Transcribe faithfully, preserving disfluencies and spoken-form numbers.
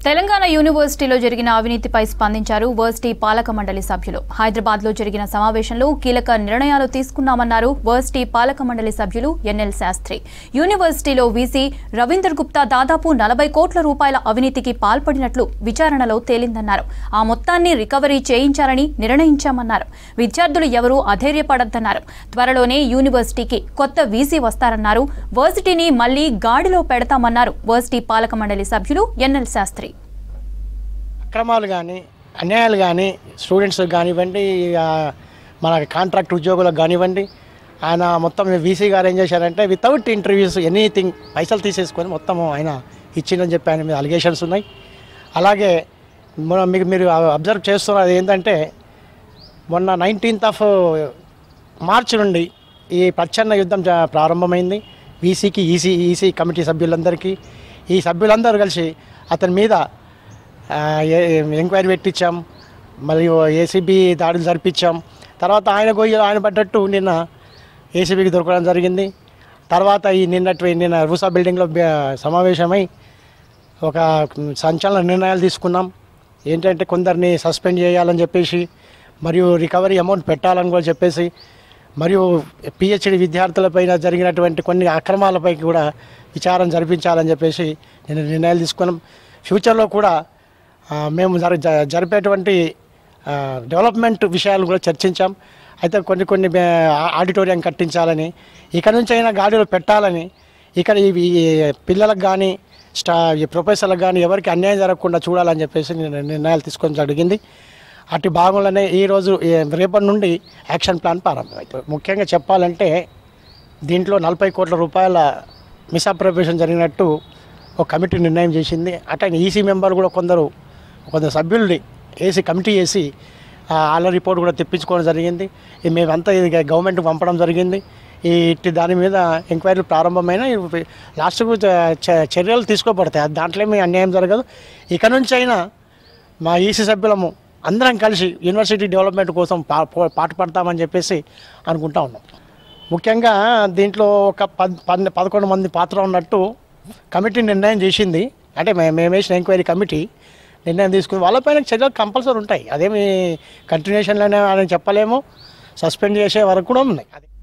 తెలంగాణ యూనివర్సిటీలో జరిగిన అవినీతిపై స్పందించారు వర్సిటీ పాలక మండలి సభ్యులు. హైదరాబాద్ లో జరిగిన సమావేశంలో కీలక నిర్ణయాలు తీసుకున్నామన్నారు వర్సిటీ పాలక మండలి సభ్యులు ఎన్ఎల్ శాస్త్రి. యూనివర్సిటీలో వీసీ రవీందర్ గుప్తా దాదాపు నలభై కోట్ల రూపాయల అవినీతికి పాల్పడినట్లు విచారణలో తేలిందన్నారు. ఆ మొత్తాన్ని రికవరీ చేయించాలని నిర్ణయించామన్నారు. విద్యార్థులు ఎవరూ అధైర్యపడద్దన్నారు. త్వరలోనే యూనివర్సిటీకి కొత్త వీసీ వస్తారన్నారు. వర్సిటీని మళ్లీ గాడిలో పెడతామన్నారు వర్సిటీ పాలక మండలి సభ్యులు ఎన్ఎల్ శాస్త్రి. అక్రమాలు కానీ అన్యాయాలు కానీ స్టూడెంట్స్కి కానివ్వండి, మన కాంట్రాక్ట్ ఉద్యోగులకు కానివ్వండి, ఆయన మొత్తం వీసీ గారు ఏం చేశారంటే వితౌట్ ఇంటర్వ్యూస్ ఎనీథింగ్ పైసలు తీసేసుకొని మొత్తం ఆయన ఇచ్చిందని చెప్పి ఆయన మీద అలిగేషన్స్ ఉన్నాయి. అలాగే మీకు మీరు అబ్జర్వ్ చేస్తున్నది ఏంటంటే మొన్న నైన్టీన్త్ ఆఫ్ మార్చ్ నుండి ఈ ప్రచ్ఛన్న యుద్ధం ప్రారంభమైంది. వీసీకి ఈసీ ఈసీ కమిటీ సభ్యులందరికీ ఈ సభ్యులందరూ కలిసి అతని మీద ఎంక్వైరీ పెట్టించాం, మరియు ఏసీబీ దాడులు జరిపించాం. తర్వాత ఆయన గొయ్యి ఆయన పడ్డట్టు నిన్న ఏసీబీకి దొరకడం జరిగింది. తర్వాత ఈ నిన్నటి నిన్న రూసా బిల్డింగ్లో సమావేశమై ఒక సంచలన నిర్ణయాలు తీసుకున్నాం. ఏంటంటే కొందరిని సస్పెండ్ చేయాలని చెప్పేసి, మరియు రికవరీ అమౌంట్ పెట్టాలని కూడా చెప్పేసి, మరియు పిహెచ్డి విద్యార్థులపైన జరిగినటువంటి కొన్ని అక్రమాలపై కూడా విచారణ జరిపించాలని చెప్పేసి నేను నిర్ణయాలు తీసుకున్నాం. ఫ్యూచర్లో కూడా మేము జరి జరిపేటువంటి డెవలప్మెంట్ విషయాలు కూడా చర్చించాం. అయితే కొన్ని కొన్ని ఆడిటోరియం కట్టించాలని, ఇక్కడ నుంచి అయినా గాడిలో పెట్టాలని, ఇక్కడ ఈ పిల్లలకు కానీ స్టా ప్రొఫెసర్లకు కానీ ఎవరికి అన్యాయం జరగకుండా చూడాలని చెప్పేసి నేను నిర్ణయాలు తీసుకోవడం జరిగింది. అటు భాగంలోనే ఈరోజు రేపటి నుండి యాక్షన్ ప్లాన్ ప్రారంభమవుతుంది. ముఖ్యంగా చెప్పాలంటే దీంట్లో నలభై కోట్ల రూపాయల మిస్అప్రోప్రియేషన్ జరిగినట్టు ఒక కమిటీ నిర్ణయం చేసింది. అట్లా ఈసీ మెంబర్ కూడా కొందరు కొందరు సభ్యుల్ని ఏసీ కమిటీ వేసి వాళ్ళ రిపోర్ట్ కూడా తెప్పించుకోవడం జరిగింది. మేమంతా ఇది గవర్నమెంట్కి పంపడం జరిగింది. ఈ ఇట్టి దాని మీద ఎంక్వైరీలు ప్రారంభమైన లాస్ట్కు చర్యలు తీసుకోబడతాయి. దాంట్లో మీ అన్యాయం జరగదు. ఇక నుంచి అయినా మా ఈసీ సభ్యులము అందరం కలిసి యూనివర్సిటీ డెవలప్మెంట్ కోసం పా పాటుపడతామని చెప్పేసి అనుకుంటా ఉన్నాం. ముఖ్యంగా దీంట్లో ఒక పద్ పదకొండు మంది పాత్ర ఉన్నట్టు కమిటీ నిర్ణయం చేసింది. అంటే మేము వేసిన ఎంక్వైరీ కమిటీ నిర్ణయం తీసుకుని వాళ్ళపైన చర్యలు కంపల్సరీ ఉంటాయి. అదేమి కంటిన్యూషన్లోనే అని చెప్పలేము, సస్పెండ్ చేసే వరకు కూడా ఉన్నాయి.